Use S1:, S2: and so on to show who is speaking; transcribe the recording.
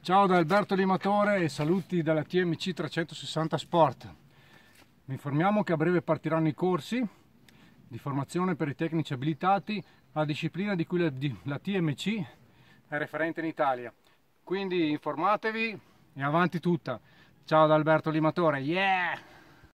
S1: Ciao da Alberto Limatore e saluti dalla TMC 360 Sport. Vi informiamo che a breve partiranno i corsi di formazione per i tecnici abilitati a disciplina di cui la TMC è referente in Italia. Quindi informatevi e avanti tutta. Ciao da Alberto Limatore, yeah!